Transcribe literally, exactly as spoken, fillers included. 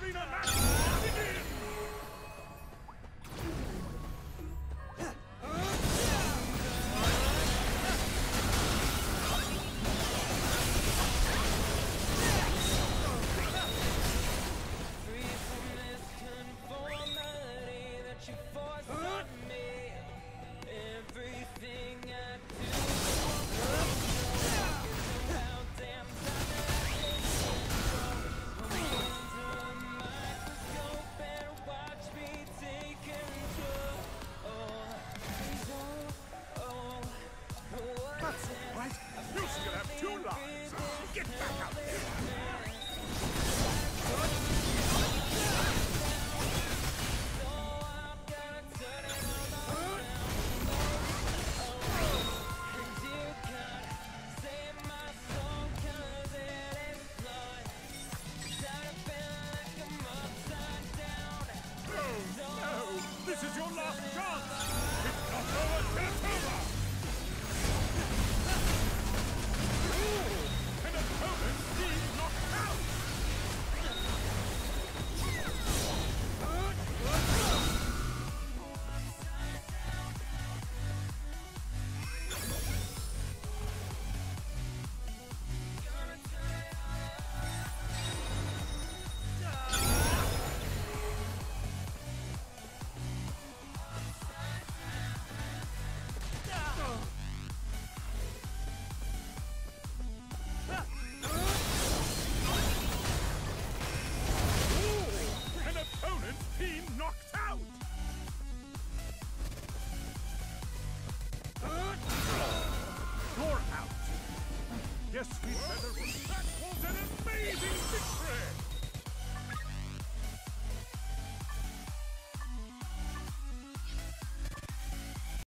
Arena match begin! This is your last chance! It's not over till it's over! Ooh, an opponent being knocked out! Team knocked out! You're out! Yes, we better. That was an amazing victory!